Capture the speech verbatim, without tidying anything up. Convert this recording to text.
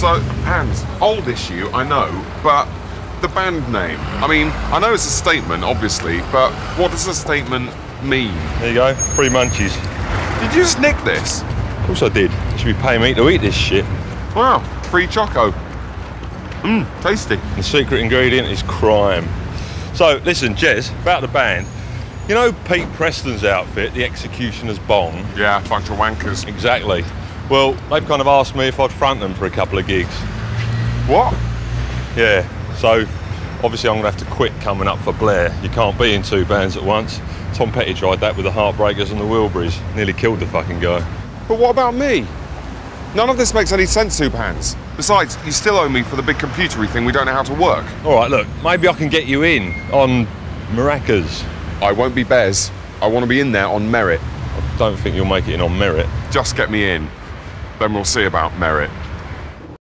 So, Hans, old issue, I know, but the band name. I mean, I know it's a statement, obviously, but what does a statement mean? There you go, free munchies. Did you just nick this? Of course I did. You should be paying me to eat this shit. Wow, free choco. Mmm, tasty. The secret ingredient is crime. So, listen, Jez, about the band. You know Pete Preston's outfit, the Executioner's Bong? Yeah, bunch of wankers. Exactly. Well, they've kind of asked me if I'd front them for a couple of gigs. What? Yeah, so obviously I'm going to have to quit coming up for Blair. You can't be in two bands at once. Tom Petty tried that with the Heartbreakers and the Wilburys. Nearly killed the fucking guy. But what about me? None of this makes any sense, Soup Hands. Besides, you still owe me for the big computery thing we don't know how to work. All right, look, maybe I can get you in on Maracas. I won't be Bez. I want to be in there on merit. I don't think you'll make it in on merit. Just get me in. Then we'll see about merit.